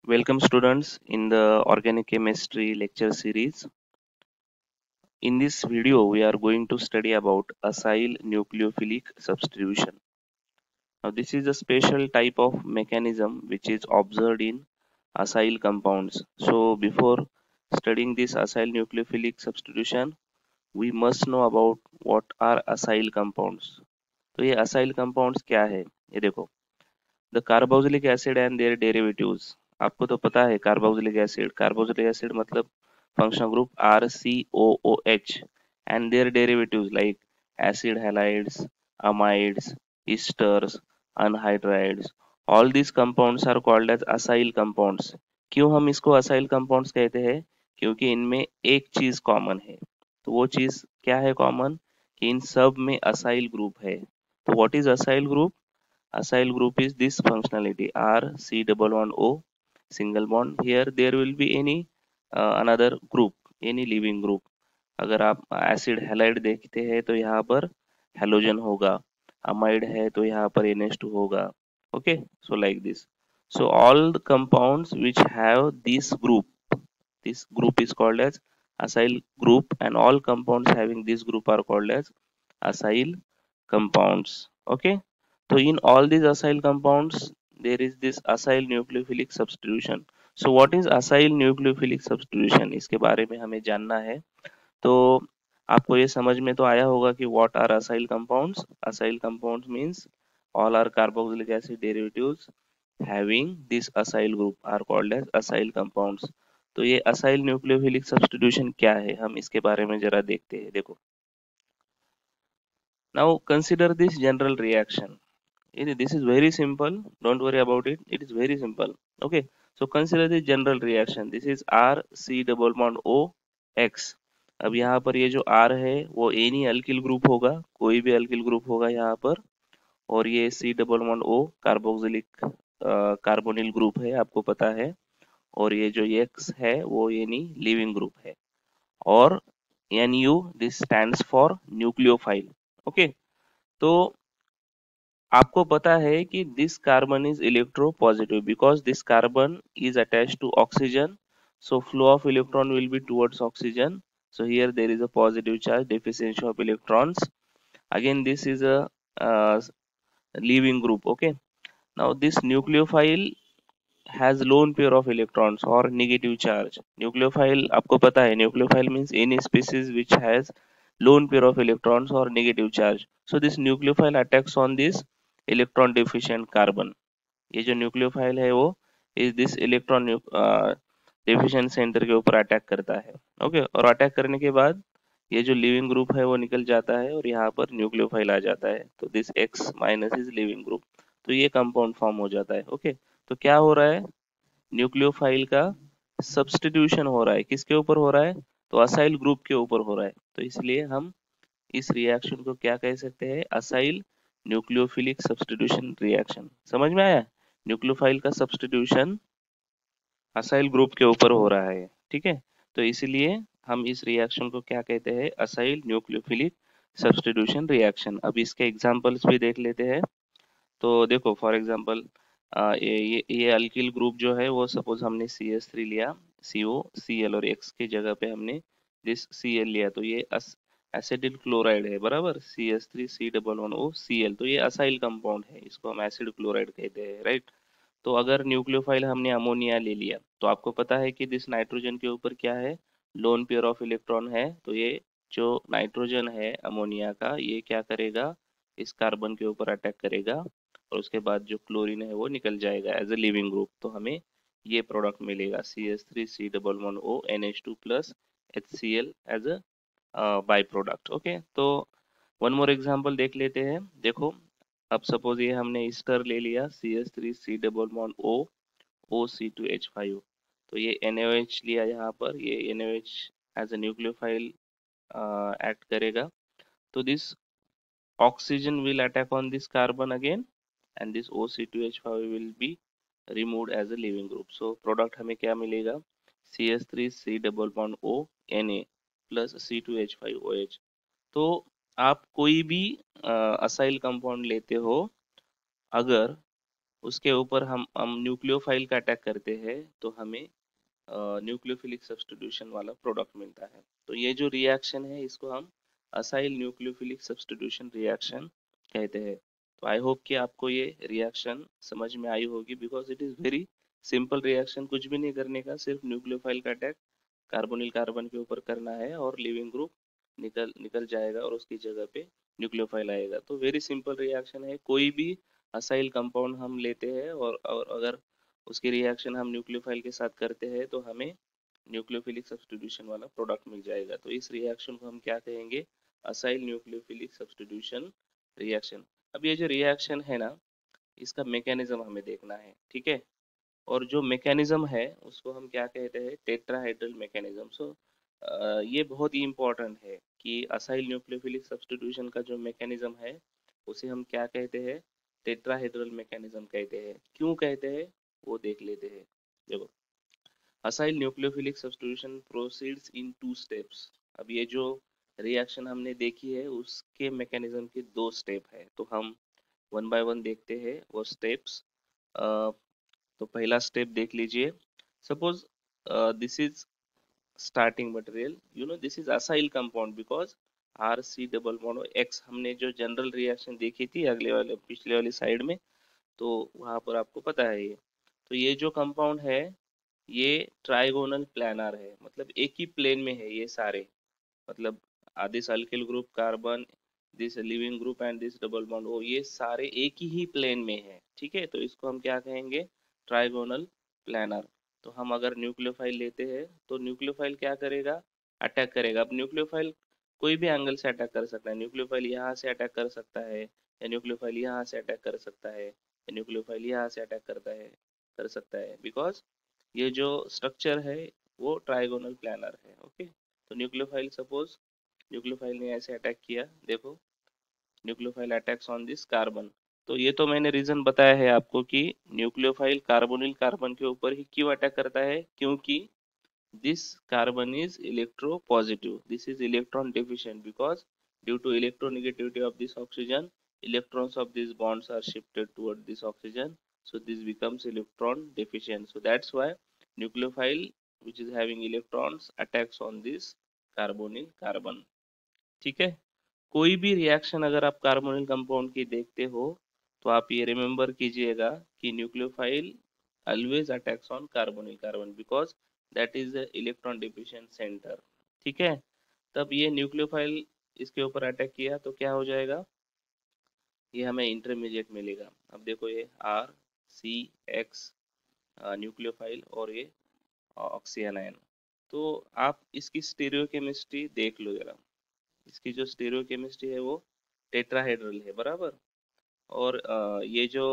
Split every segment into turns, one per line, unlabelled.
Welcome students in the organic chemistry lecture series. In this video we are going to study about acyl nucleophilic substitution. Now this is a special type of mechanism which is observed in acyl compounds. So before studying this acyl nucleophilic substitution we must know about what are acyl compounds. तो ये acyl compounds क्या है? ये देखो, the carboxylic acid and their derivatives. आपको तो पता है कार्बोक्सिलिक एसिड मतलब functional group RCOOH and their derivatives like acid halides, amides, esters, anhydrides. All these compounds are called as acyl compounds. क्यों हम इसको acyl compounds कहते हैं? क्योंकि इनमें एक चीज कॉमन है। तो वो चीज क्या है कॉमन? कि इन सब में acyl ग्रुप है। तो what is acyl group? Acyl group is this functionality RC11O single bond. Here there will be any another group, any living group. अगर आप एसिड हैलाइड देखते हैं तो यहाँ पर हेलोजन होगा, अमाइड है तो यहाँ पर NH2 होगा. Okay, so like this. So all the compounds which have this group is called as acyl group, and all compounds having this group are called as acyl compounds. Okay, so in all these acyl compounds there is this acyl nucleophilic substitution. So what is acyl nucleophilic substitution? इसके बारे में हमें जानना है. तो आपको ये समझ में तो आया होगा कि what are acyl compounds. Acyl compounds means all are carboxylic acid derivatives having this acyl group are called as acyl compounds. तो ये acyl nucleophilic substitution क्या है, हम इसके बारे में जरा देखते हैं. देखो, now consider this general reaction. This is very simple, don't worry about it, it is very simple. Okay, so consider the general reaction. This is R C double bond O X. अब यहाँ पर ये जो R है वो any alkyl group होगा, कोई भी अल्किल ग्रुप होगा यहाँ पर, और ये C double bond O carboxylic carbonyl group है, आपको पता है, और ये जो X है वो एनी लिविंग ग्रुप है, और NU this stands for nucleophile. Okay, तो आपको पता है कि this carbon is electropositive because this carbon is attached to oxygen, so flow of electron will be towards oxygen. So here there is a positive charge, deficiency of electrons. Again this is a uh, leaving group. Okay, now this nucleophile has lone pair of electrons or negative charge. Nucleophile आपको पता है, nucleophile means any species which has lone pair of electrons or negative charge. So this nucleophile attacks on this electron deficient carbon. ये जो nucleophile है वो इस this electron deficient centre के ऊपर अटैक करता है. ओके, और अटैक करने के बाद ये जो लिविंग ग्रुप है वो निकल जाता है और यहाँ पर न्यूक्लियोफाइल आ जाता है. तो this X minus is leaving group. तो ये कंपाउंड फॉर्म हो जाता है. ओके, तो क्या हो रहा है? न्यूक्लियोफाइल का सब्स्टिट्यूशन हो रहा है. किसके ऊपर हो रहा है? तो असाइल ग्रुप के ऊपर हो रहा है. तो इसलिए हम इस रिएक्शन को क्या कह सकते हैं? Acyl nucleophilic substitution reaction. समझ में आया? न्यूक्लियोफाइल का सब्स्टिट्यूशन असाइल ग्रुप के ऊपर हो रहा है. ठीक है, तो इसलिए हम इस रिएक्शन को क्या कहते हैं? Acyl nucleophilic substitution reaction. अब इसके एग्जांपल्स भी देख लेते हैं. तो देखो, फॉर एग्जांपल ये अल्किल ग्रुप जो है वो सपोज हमने CH3 लिया, CO Cl, और X की जगह पे हमने दिस Cl लिया, तो ये एसिडिल क्लोराइड है, बराबर. CH3C11O Cl, तो ये असाइल कंपाउंड है, इसको हम एसिड क्लोराइड कहते हैं, राइट. तो अगर न्यूक्लियोफाइल हमने अमोनिया ले लिया तो आपको पता है कि दिस नाइट्रोजन के ऊपर क्या है? लोन पेयर ऑफ इलेक्ट्रॉन है. तो ये जो नाइट्रोजन है अमोनिया का, ये क्या करेगा? इस कार्बन के ऊपर अटैक करेगा, और उसके बाद जो क्लोरीन है वो निकल जाएगा एज ए लिविंग ग्रुप. तो हमें ये प्रोडक्ट मिलेगा CH3C11O NH2 plus HCl as a by product. Okay, तो वन मोर एग्जांपल देख लेते हैं. देखो, अब सपोज ये हमने ईस्टर ले लिया, CH3C double bond O OC2H5. तो ये NaOH लिया यहाँ पर, ये NaOH as a nucleophile act करेगा. तो this oxygen will attack on this carbon again, and this OC2H5 will be removed as a living group. So product हमें क्या मिलेगा? CH3C double bond O Na plus C2H5OH. तो आप कोई भी acyl compound लेते हो, अगर उसके ऊपर हम न्यूक्लियोफाइल का अटैक करते हैं तो हमें न्यूक्लियोफिलिक सब्स्टिट्यूशन वाला प्रोडक्ट मिलता है। तो ये जो रिएक्शन है इसको हम असाइल न्यूक्लियोफिलिक सब्स्टिट्यूशन रिएक्शन कहते हैं। तो आई होप कि आपको ये रिएक्शन समझ में आई होगी, because it is very simple reaction, कुछ भी नहीं करने का, सिर्फ न्यूक्लियोफाइल का अटैक कार्बोनिल कार्बन के ऊपर करना है और लिविंग ग्रुप निकल निकल जाएगा और उसकी जगह पे न्यूक्लियोफाइल आएगा। तो वेरी सिंपल रिएक्शन है। कोई भी असाइल कंपाउंड हम लेते हैं और अगर उसकी रिएक्शन हम न्यूक्लियोफाइल के साथ करते हैं तो हमें न्यूक्लियोफिलिक सब्स्टिट्यूशन वाला प्रोडक्ट मिल जाएगा। तो इस रिएक्शन को हम क्या कहेंगे? Acyl nucleophilic substitution reaction. अब ये जो रिएक्शन है ना, इसका मैकेनिज्म हमें देखना है, ठीक है। और जो मैकेनिज्म है उसको हम क्या कहते हैं? Tetrahedral mechanism. सो ये बहुत ही इंपॉर्टेंट है कि असाइल न्यूक्लियोफिलिक सब्स्टिट्यूशन का जो मैकेनिज्म है उसे हम क्या कहते हैं? टेट्राहाइड्रल मैकेनिज्म कहते हैं। क्यों कहते हैं वो देख लेते हैं। देखो, acyl nucleophilic substitution proceeds in two steps. अब ये जो रिएक्शन हमने देखी है उसके मैकेनिज्म के दो स्टेप है, तो हम वन बाय वन देखते हैं वो स्टेप्स। तो पहला स्टेप देख लीजिए। Suppose this is starting material, you know this is acyl compound because R C double bond X. हमने जो जनरल रिएक्शन देखी थी अगले वाले पिछले वाली साइड में, तो वहां पर आपको पता है ये। तो ये जो कंपाउंड है ये ट्राइगोनल प्लानर है, मतलब एक ही प्लेन में है ये सारे। मतलब this alkyl group carbon, this leaving group and this double bond O, ये सारे एक ही प्लेन में है, ठीक है। तो इसको हम क्या कहेंगे? Trigonal planar. तो हम अगर न्यूक्लियोफाइल लेते हैं तो न्यूक्लियोफाइल क्या करेगा? अटैक करेगा। अब न्यूक्लियोफाइल कोई भी एंगल से अटैक कर सकता है। न्यूक्लियोफाइल यहाँ से अटैक कर सकता है, या न्यूक्लियोफाइल यहाँ से अटैक कर सकता है, या न्यूक्लियोफाइल यहाँ से अटैक कर सकता है, बिकॉज ये जो स्ट्रक्चर है वो ट्राइगोनल प्लानर है। ओके, तो न्यूक्लियोफाइल सपोज न्यूक्लियोफाइल ने ऐसे अटैक किया, देखो nucleophile attacks on this carbon. तो ये तो मैंने रीजन बताया है आपको कि न्यूक्लियोफाइल कार्बोनिल कार्बन के ऊपर ही क्यों अटैक करता है, क्योंकि this carbon is electropositive, this is electron deficient, because due to electronegativity of this oxygen, electrons of these bonds are shifted toward this oxygen, so this becomes electron deficient. So that's why nucleophile which is having electrons attacks on this carbonyl carbon, ठीक है। कोई भी reaction अगर आप carbonyl compound की देखते हो तो आप ये रिमेम्बर कीजिएगा कि nucleophile always attacks on carbonyl carbon because that is the electron deficient centre, ठीक है। तब ये न्यूक्लियोफाइल इसके ऊपर अटैक किया तो क्या हो जाएगा? ये हमें इंटरमीडिएट मिलेगा। अब देखो ये आर सी एक्स न्यूक्लियोफाइल और ये ऑक्सीएनाइन। तो आप इसकी स्टीरियोकेमिस्ट्री देख लो जरा। इसकी जो स्टीरियोकेमिस्ट्री है वो टेट्राहेड्रल है, बराबर। और ये जो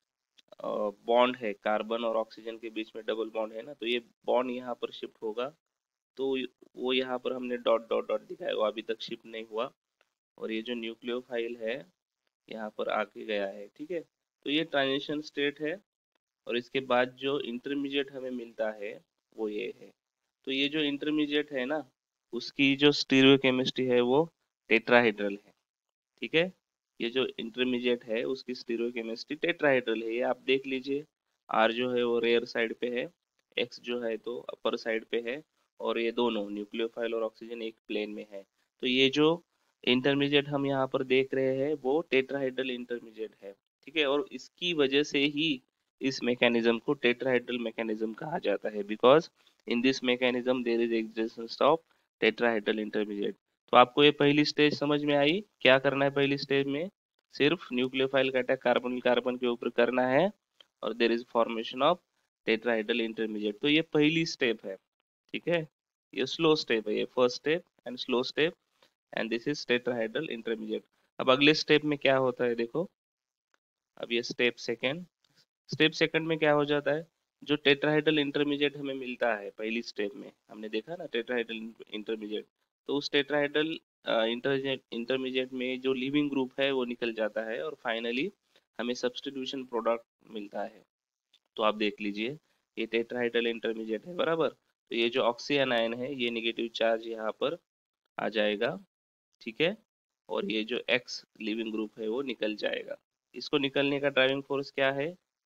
बॉन्ड है कार्बन और ऑक्सीजन के बीच में डबल बॉन्ड है ना, तो ये बॉन्ड यहाँ पर शिफ्ट होगा। तो वो यहाँ पर हमने डॉट डॉट डॉट दिखाया, वो अभी तक शिफ्ट नहीं हुआ। और ये जो न्यूक्लियोफाइल है यहाँ पर आके गया है, ठीक है। तो ये ट्रांजिशन स्टेट है। और इसके बाद जो इंटरमीडिएट हमें मिलता है वो ये है। तो ये जो इंटरमीडिएट है ना, उसकी जो स्टीरियोकेमिस्ट्री है वो टेट्राहेड्रल है, ठीक है। ये जो इंटरमीडिएट है उसकी स्टीरियोकेमिस्ट्री टेट्राहेड्रल है, ये आप देख लीजिए। आर जो है वो रेयर साइड पे है, एक्स जो है तो अपर साइड पे है, और ये दोनों न्यूक्लियोफाइल और ऑक्सीजन एक प्लेन में है। तो ये जो इंटरमीडिएट हम यहाँ पर देख रहे हैं वो टेट्राहेड्रल इंटरमीडिएट है, ठीक है। और इसकी वजह से ही इस मैकेनिज्म को टेट्राहेड्रल मैकेनिज्म कहा जाता है, because in this mechanism there is existence of tetrahedral intermediate. तो आपको ये पहली स्टेज समझ में आई? क्या करना है पहली स्टेज में? सिर्फ न्यूक्लियोफाइल का अटैक कार्बन कार्बन के ऊपर करना है और there is formation of tetrahedral intermediate. तो ये पहली स्टेप है, ठीक है। ये स्लो स्टेप है, ये first step and slow step, and this is tetrahedral intermediate. अब अगले स्टेप में क्या होता है देखो। अब ये स्टेप सेकंड में क्या हो जाता है? जो टेट्राहेड्रल इंटरमीडिएट हमें मिलता है पहली स्टेप में, हमने देखा ना टेट्राहेड्रल इंटरमीडिएट, तो उस टेट्राहेड्रल इंटरमीडिएट में जो लिविंग ग्रुप है वो निकल जाता है और फाइनली हमें सब्स्टिट्यूशन प्रोडक्ट मिलता है। तो आप देख लीजिए ये टेट्राहेड्रल इंटरमीडिएट है, बराबर। तो ये जो ऑक्सीजन है ये नेगेटिव चार्ज यहाँ पर आ जाएगा, ठीक है। और ये जो एक्स लिविंग ग्रुप है वो निकल जाएगा। इसको निकलने का ड्राइविंग फोर्स क्या है?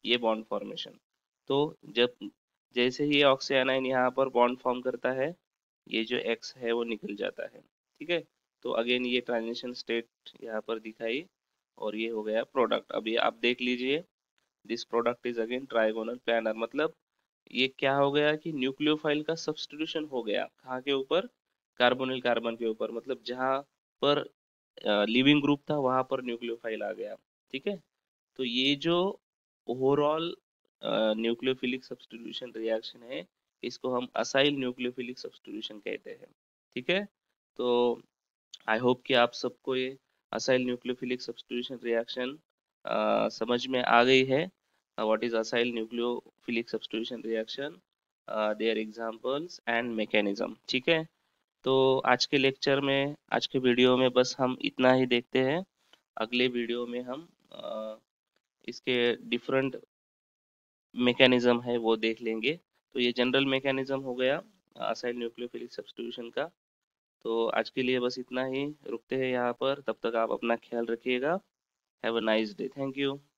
ये बॉन्ड फॉर्मेशन। तो जब जैसे ही ये ऑक्सीआनाइन यहाँ पर बॉन्ड फॉर्म करता है, ये जो एक्स है वो निकल जाता है। ठीक है, तो अगेन ये ट्रांजिशन स्टेट यहाँ पर दिखाई, और ये हो गया प्रोडक्ट। अभी आप देख लीजिए, this product is again trigonal planar. मतलब ये क्या हो गया कि न्यूक्लियोफाइल का सब्स्टिट्यूशन हो गया, कहाँ के ऊपर? कार्बोनिल कार्बन के ऊपर। मतलब जहाँ पर लिविंग ग्रुप था वहां पर न्यूक्लियोफाइल आ गया। ठीक है, तो ये जो ओवरऑल न्यूक्लियोफिलिक सब्स्टिट्यूशन रिएक्शन है, इसको हम असाइल न्यूक्लियोफिलिक सब्स्टिट्यूशन कहते हैं। ठीक है, तो आई होप कि आप सबको ये असाइल न्यूक्लियोफिलिक सब्स्टिट्यूशन रिएक्शन समझ में आ गई है। What is acyl nucleophilic substitution reaction, their examples and mechanism. ठीक है, तो आज के लेक्चर में, आज के वीडियो में बस हम इतना ही देखते हैं। अगले वीडियो में हम इसके डिफरेंट मैकेनिज्म है वो देख लेंगे। तो ये जनरल मैकेनिज्म हो गया असाइल न्यूक्लियोफिलिक सब्स्टिट्यूशन का। तो आज के लिए बस इतना ही, रुकते हैं यहाँ पर। तब तक आप अपना ख्याल रखिएगा। Have a nice day. Thank you.